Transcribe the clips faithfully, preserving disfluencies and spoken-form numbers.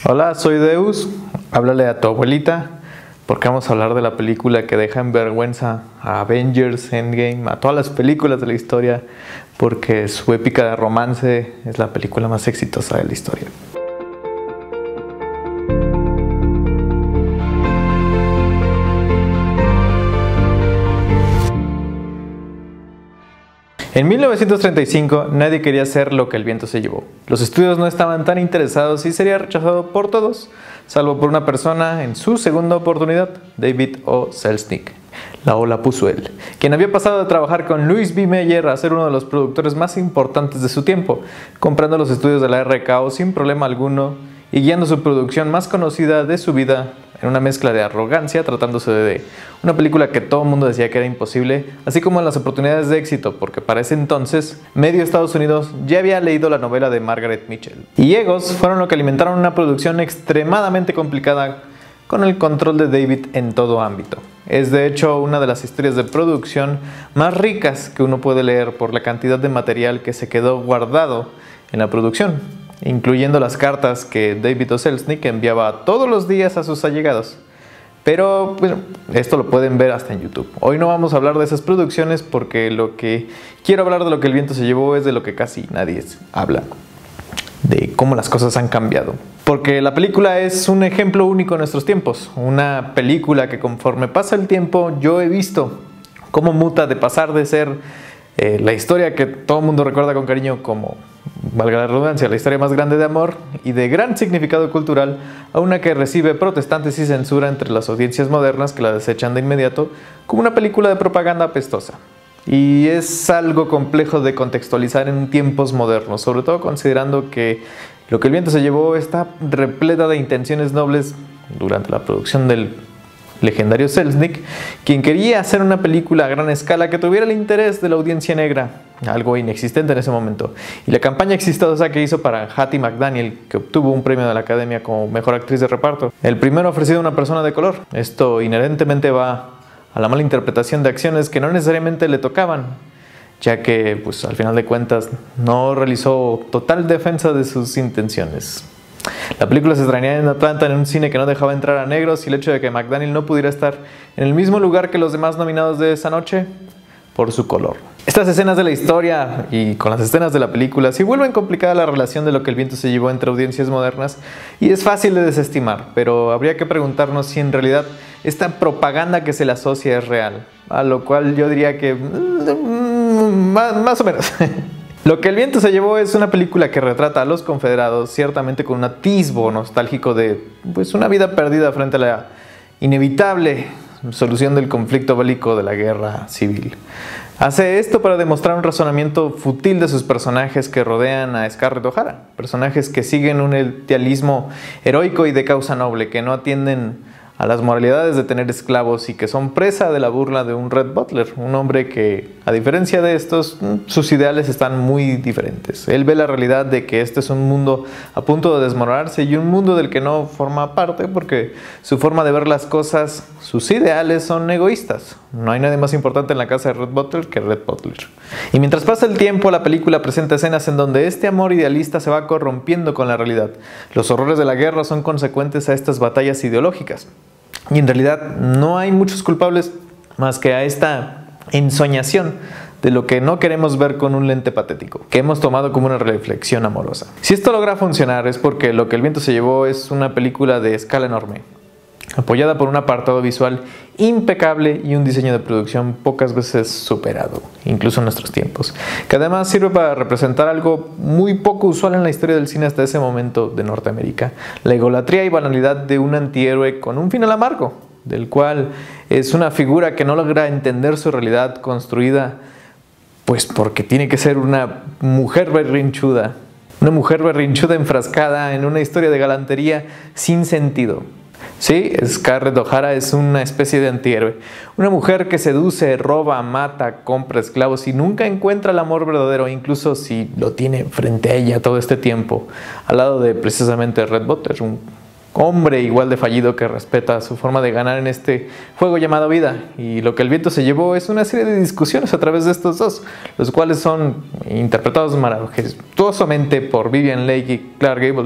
Hola, soy Deus. Háblale a tu abuelita porque vamos a hablar de la película que deja en vergüenza a Avengers Endgame, a todas las películas de la historia, porque su épica de romance es la película más exitosa de la historia. En mil novecientos treinta y cinco nadie quería hacer Lo que el viento se llevó. Los estudios no estaban tan interesados y sería rechazado por todos, salvo por una persona en su segunda oportunidad, David O. Selznick. La O la puso él, quien había pasado de trabajar con Louis B. Mayer a ser uno de los productores más importantes de su tiempo, comprando los estudios de la R K O sin problema alguno y guiando su producción más conocida de su vida en una mezcla de arrogancia, tratándose de una película que todo el mundo decía que era imposible, así como en las oportunidades de éxito, porque para ese entonces medio Estados Unidos ya había leído la novela de Margaret Mitchell. Y egos fueron lo que alimentaron una producción extremadamente complicada con el control de David en todo ámbito. Es de hecho una de las historias de producción más ricas que uno puede leer por la cantidad de material que se quedó guardado en la producción, incluyendo las cartas que David O. Selznick enviaba todos los días a sus allegados. Pero bueno, esto lo pueden ver hasta en YouTube. Hoy no vamos a hablar de esas producciones porque lo que quiero hablar de Lo que el viento se llevó es de lo que casi nadie habla, de cómo las cosas han cambiado. Porque la película es un ejemplo único en nuestros tiempos, una película que conforme pasa el tiempo yo he visto cómo muta de pasar de ser eh, la historia que todo el mundo recuerda con cariño como, valga la redundancia, la historia más grande de amor y de gran significado cultural, a una que recibe protestantes y censura entre las audiencias modernas que la desechan de inmediato como una película de propaganda apestosa. Y es algo complejo de contextualizar en tiempos modernos, sobre todo considerando que Lo que el viento se llevó está repleta de intenciones nobles durante la producción del legendario Selznick, quien quería hacer una película a gran escala que tuviera el interés de la audiencia negra, algo inexistente en ese momento, y la campaña exitosa que hizo para Hattie McDaniel, que obtuvo un premio de la Academia como mejor actriz de reparto, el primero ofrecido a una persona de color. Esto inherentemente va a la mala interpretación de acciones que no necesariamente le tocaban, ya que pues al final de cuentas no realizó total defensa de sus intenciones. La película se estrenó en Atlanta en un cine que no dejaba entrar a negros, y el hecho de que McDaniel no pudiera estar en el mismo lugar que los demás nominados de esa noche por su color. Estas escenas de la historia y con las escenas de la película sí vuelven complicada la relación de Lo que el viento se llevó entre audiencias modernas, y es fácil de desestimar, pero habría que preguntarnos si en realidad esta propaganda que se le asocia es real, a lo cual yo diría que más, más o menos. Lo que el viento se llevó es una película que retrata a los confederados, ciertamente con un atisbo nostálgico de pues, una vida perdida frente a la inevitable solución del conflicto bélico de la guerra civil. Hace esto para demostrar un razonamiento fútil de sus personajes que rodean a Scarlett O'Hara, personajes que siguen un idealismo heroico y de causa noble, que no atienden a las moralidades de tener esclavos y que son presa de la burla de un Red Butler, un hombre que, a diferencia de estos, sus ideales están muy diferentes. Él ve la realidad de que este es un mundo a punto de desmoronarse y un mundo del que no forma parte porque su forma de ver las cosas, sus ideales son egoístas. No hay nadie más importante en la casa de Red Butler que Red Butler. Y mientras pasa el tiempo, la película presenta escenas en donde este amor idealista se va corrompiendo con la realidad. Los horrores de la guerra son consecuentes a estas batallas ideológicas. Y en realidad no hay muchos culpables más que a esta ensoñación de lo que no queremos ver con un lente patético, que hemos tomado como una reflexión amorosa. Si esto logra funcionar es porque Lo que el viento se llevó es una película de escala enorme, apoyada por un apartado visual impecable y un diseño de producción pocas veces superado, incluso en nuestros tiempos, que además sirve para representar algo muy poco usual en la historia del cine hasta ese momento de Norteamérica: la egolatría y banalidad de un antihéroe con un final amargo, del cual es una figura que no logra entender su realidad construida, pues porque tiene que ser una mujer berrinchuda, una mujer berrinchuda enfrascada en una historia de galantería sin sentido. Sí, Scarlett O'Hara es una especie de antihéroe, una mujer que seduce, roba, mata, compra esclavos y nunca encuentra el amor verdadero, incluso si lo tiene frente a ella todo este tiempo, al lado de precisamente Red Butler, un hombre igual de fallido que respeta su forma de ganar en este juego llamado vida. Y Lo que el viento se llevó es una serie de discusiones a través de estos dos, los cuales son interpretados maravillosamente por Vivien Leigh y Clark Gable,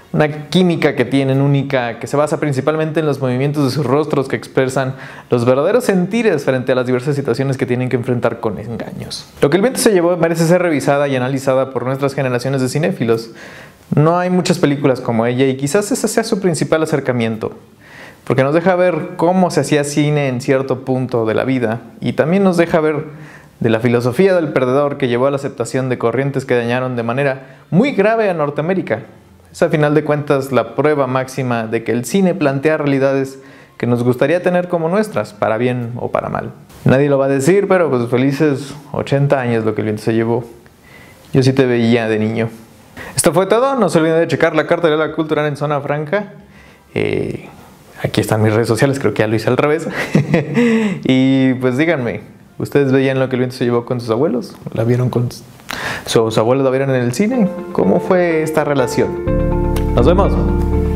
una química que tienen única, que se basa principalmente en los movimientos de sus rostros que expresan los verdaderos sentires frente a las diversas situaciones que tienen que enfrentar con engaños. Lo que el viento se llevó merece ser revisada y analizada por nuestras generaciones de cinéfilos. No hay muchas películas como ella y quizás ese sea su principal acercamiento, porque nos deja ver cómo se hacía cine en cierto punto de la vida y también nos deja ver de la filosofía del perdedor que llevó a la aceptación de corrientes que dañaron de manera muy grave a Norteamérica. Es a final de cuentas la prueba máxima de que el cine plantea realidades que nos gustaría tener como nuestras, para bien o para mal. Nadie lo va a decir, pero pues felices ochenta años lo que el viento se llevó. Yo sí te veía de niño. Esto fue todo, no se olviden de checar la cartelera cultural en Zona Franca. Eh, aquí están mis redes sociales, creo que ya lo hice al revés. Y pues díganme, ¿ustedes veían lo que el viento se llevó con sus abuelos? ¿La vieron con sus abuelos? ¿La vieron en el cine? ¿Cómo fue esta relación? Nos vemos.